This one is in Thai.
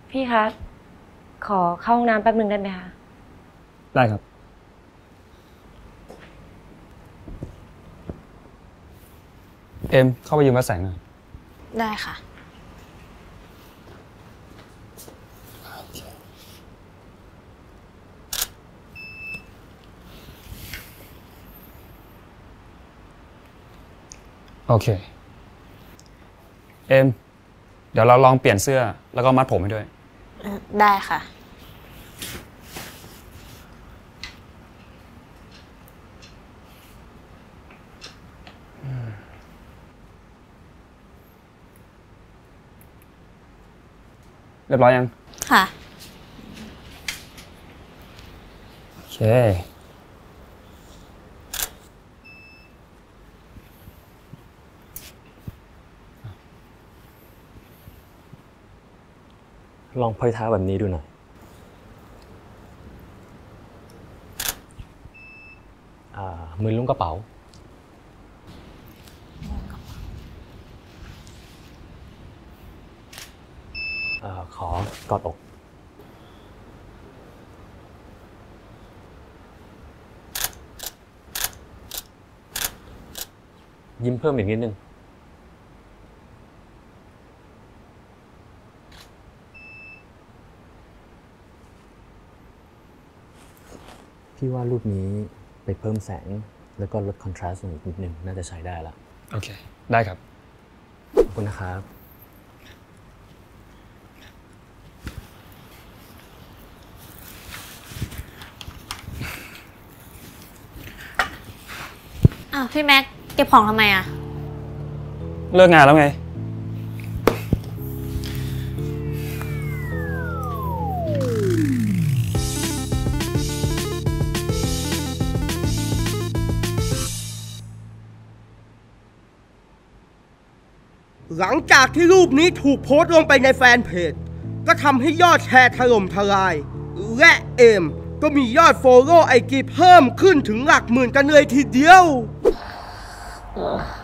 พี่คะขอเข้าห้องน้ำแป๊บนึงได้ไหมคะได้ครับเอ็มเข้าไปยืมวัดแสงหน่อยได้ค่ะโอเคเอ็มเดี๋ยวเราลองเปลี่ยนเสื้อแล้วก็มัดผมให้ด้วยได้ค่ะเรียบร้อยยังค่ะโอเคลองพอยเท้าแบบนี้ดูหน่อยมือลุ้งกระเป๋าขอกอดอกยิ้มเพิ่มอีกนิดนึงพี่ว่ารูปนี้ไปเพิ่มแสงแล้วก็ลดคอนทราสต์อีกนิดนึงน่าจะใช้ได้ละโอเคได้ครับขอบคุณนะครับพี่แม็กเก็บของทำไมอะเลิกงานแล้วไงหลังจากที่รูปนี้ถูกโพสต์ลงไปในแฟนเพจก็ทำให้ยอดแชร์ถล่มทลายและเอมก็มียอดโฟโล่ไอจีเพิ่มขึ้นถึงหลักหมื่นกันเลยทีเดียว